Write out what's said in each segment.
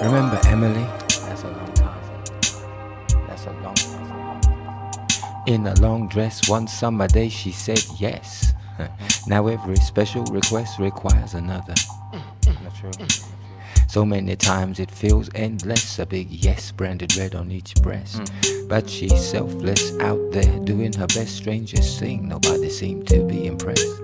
Remember Emily? That's a long time. That's a long time. In a long dress, one summer day she said yes. Now every special request requires another. Not true. So many times it feels endless. A big yes branded red on each breast. But she's selfless out there doing her best. Strangest thing, nobody seemed to be impressed.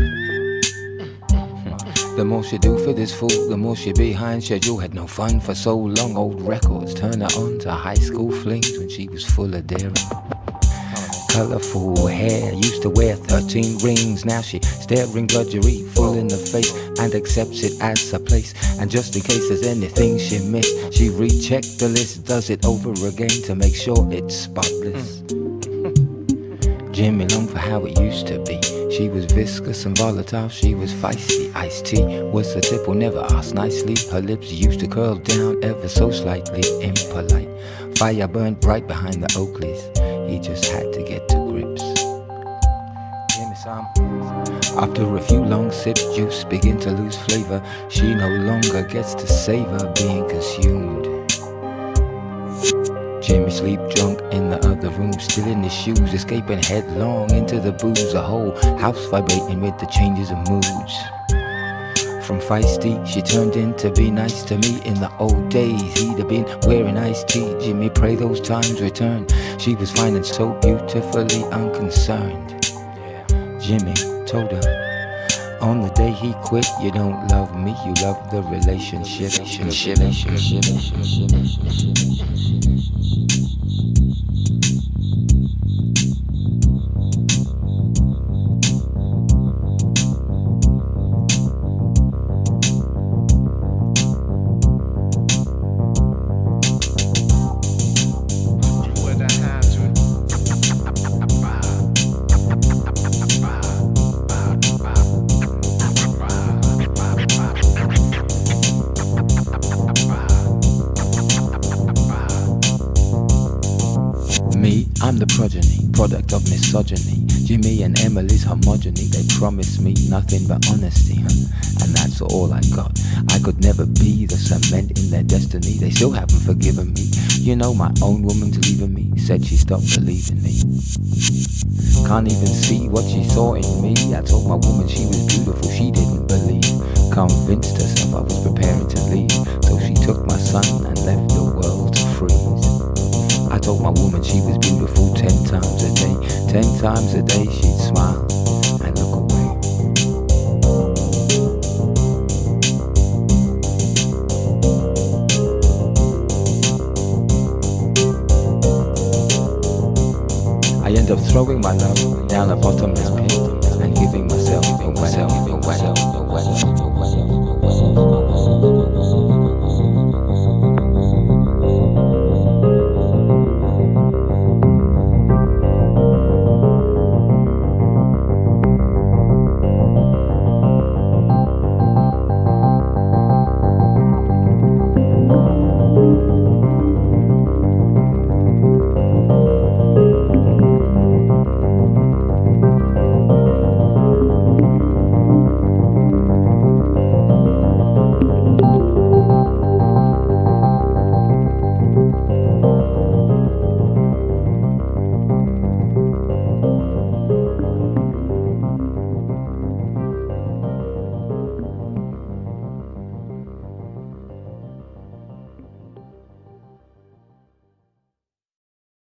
The more she do for this fool, the more she behind schedule. Had no fun for so long. Old records turn her on to high school flings when she was full of daring. Colorful hair, used to wear 13 rings. Now she staring drudgery full in the face and accepts it as a place. And just in case there's anything she missed, she rechecked the list, does it over again to make sure it's spotless. Jimmy longed for how it used to be. She was viscous and volatile, she was feisty. Iced tea was a sip, never asked nicely. Her lips used to curl down ever so slightly, impolite. Fire burned bright behind the Oakleys. He just had to get to grips. Give me some. After a few long sips, juice begin to lose flavor. She no longer gets to savor being consumed. Jimmy sleep drunk in the other room, still in his shoes, escaping headlong into the booze. A whole house vibrating with the changes of moods. From feisty, she turned in to be nice to me. In the old days, he'd have been wearing iced tea. Jimmy, pray those times return. She was fine and so beautifully unconcerned. Jimmy told her, on the day he quit, you don't love me, you love the relationship. I'm the progeny, product of misogyny. Jimmy and Emily's homogeny. They promised me nothing but honesty, and that's all I got. I could never be the cement in their destiny. They still haven't forgiven me. You know, my own woman's leaving me. Said she stopped believing me. Can't even see what she saw in me. I told my woman she was beautiful, she didn't believe. Convinced herself I was preparing to leave. So she took my son and left the world to freeze. I told my woman she was beautiful 10 times a day. 10 times a day she'd smile and look away. I end up throwing my love down a bottomless pit and giving myself away.